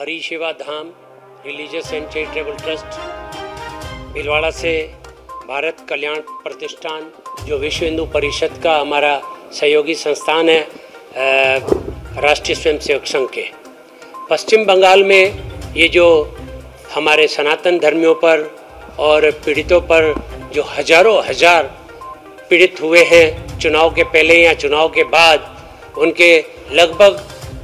Hari Shiva Dham religious and charitable trust Bhilwara से भारत कल्याण प्रतिष्ठान जो विश्व हिंदू परिषद का हमारा सहयोगी संस्थान है, राष्ट्रीय स्वयंसेवक संघ के पश्चिम बंगाल में ये जो हमारे सनातन धर्मियों पर और पीड़ितों पर जो हजारों हजार पीड़ित हुए हैं चुनाव के पहले या चुनाव के बाद, उनके लगभग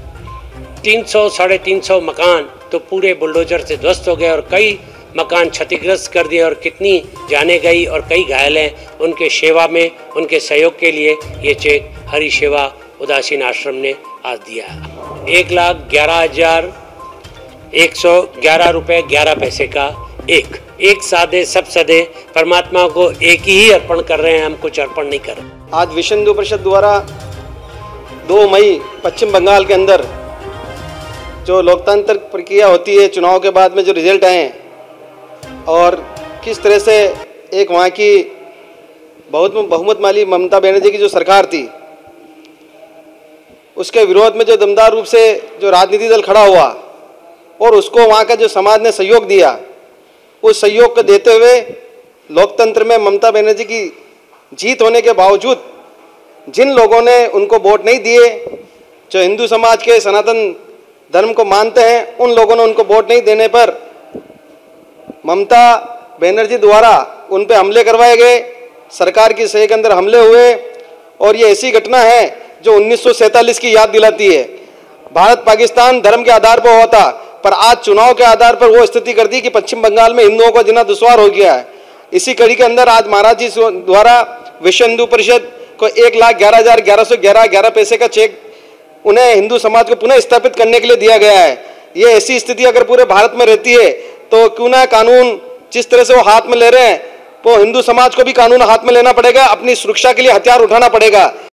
300-350 मकान तो पूरे बुलडोजर से ध्वस्त हो गए और कई मकान क्षतिग्रस्त कर दिए और कितनी जाने गई और कई घायल हैं। उनके सेवा में, उनके सहयोग के लिए ये चेक हरि सेवा उदासीन आश्रम ने आज दिया है। 1,11,111 रुपये 11 पैसे का एक सादे सब सदे परमात्मा को एक ही अर्पण कर रहे हैं, हम कुछ अर्पण नहीं कर रहे। आज विश्व हिंदू परिषद द्वारा 2 मई पश्चिम बंगाल के अंदर जो लोकतांत्रिक प्रक्रिया होती है, चुनाव के बाद में जो रिजल्ट आए और किस तरह से एक वहाँ की बहुमत वाली ममता बनर्जी की जो सरकार थी, उसके विरोध में जो दमदार रूप से जो राजनीतिक दल खड़ा हुआ और उसको वहाँ का जो समाज ने सहयोग दिया, उस सहयोग को देते हुए लोकतंत्र में ममता बनर्जी की जीत होने के बावजूद जिन लोगों ने उनको वोट नहीं दिए, जो हिंदू समाज के सनातन धर्म को मानते हैं, उन लोगों ने उनको वोट नहीं देने पर ममता बनर्जी द्वारा उन पे हमले करवाए गए, सरकार की सही के अंदर हमले हुए। और ये ऐसी घटना है जो 1947 की याद दिलाती है। भारत पाकिस्तान धर्म के आधार पर हुआ था, पर आज चुनाव के आधार पर वो स्थिति कर दी कि पश्चिम बंगाल में हिंदुओं को जीना दुश्वार हो गया है। इसी कड़ी के अंदर आज महाराज जी द्वारा विश्व हिंदू परिषद को 1,11,1111 पैसे का चेक उन्हें हिंदू समाज को पुनः स्थापित करने के लिए दिया गया है। ये ऐसी स्थिति अगर पूरे भारत में रहती है तो क्यों ना कानून जिस तरह से वो हाथ में ले रहे हैं, वो हिंदू समाज को भी कानून हाथ में लेना पड़ेगा, अपनी सुरक्षा के लिए हथियार उठाना पड़ेगा।